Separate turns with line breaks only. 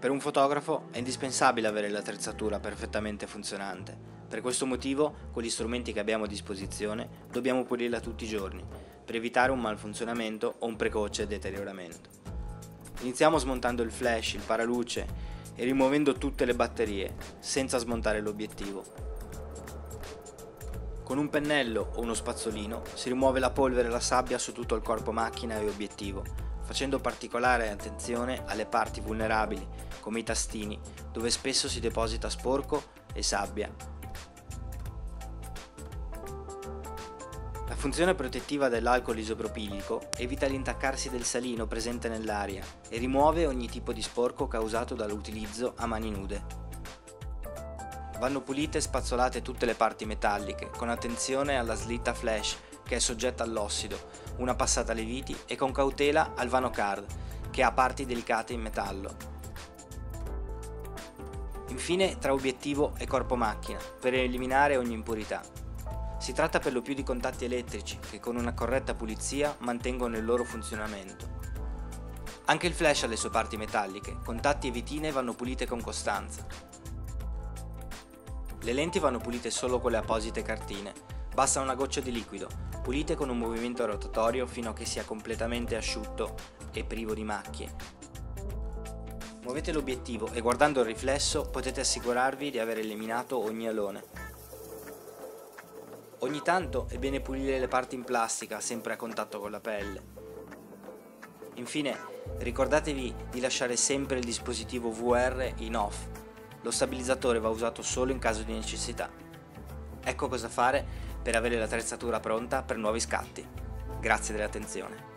Per un fotografo è indispensabile avere l'attrezzatura perfettamente funzionante. Per questo motivo, con gli strumenti che abbiamo a disposizione, dobbiamo pulirla tutti i giorni, per evitare un malfunzionamento o un precoce deterioramento. Iniziamo smontando il flash, il paraluce e rimuovendo tutte le batterie, senza smontare l'obiettivo. Con un pennello o uno spazzolino si rimuove la polvere e la sabbia su tutto il corpo macchina e obiettivo, facendo particolare attenzione alle parti vulnerabili, come i tastini, dove spesso si deposita sporco e sabbia. La funzione protettiva dell'alcol isopropilico evita l'intaccarsi del salino presente nell'aria e rimuove ogni tipo di sporco causato dall'utilizzo a mani nude. Vanno pulite e spazzolate tutte le parti metalliche, con attenzione alla slitta flash, che è soggetta all'ossido, una passata alle viti e con cautela al vano card, che ha parti delicate in metallo. Infine tra obiettivo e corpo macchina, per eliminare ogni impurità. Si tratta per lo più di contatti elettrici, che con una corretta pulizia mantengono il loro funzionamento. Anche il flash ha le sue parti metalliche, contatti e vitine vanno pulite con costanza. Le lenti vanno pulite solo con le apposite cartine, basta una goccia di liquido, pulite con un movimento rotatorio fino a che sia completamente asciutto e privo di macchie. Muovete l'obiettivo e guardando il riflesso potete assicurarvi di aver eliminato ogni alone. Ogni tanto è bene pulire le parti in plastica sempre a contatto con la pelle. Infine, ricordatevi di lasciare sempre il dispositivo VR in off. Lo stabilizzatore va usato solo in caso di necessità. Ecco cosa fare per avere l'attrezzatura pronta per nuovi scatti. Grazie dell'attenzione.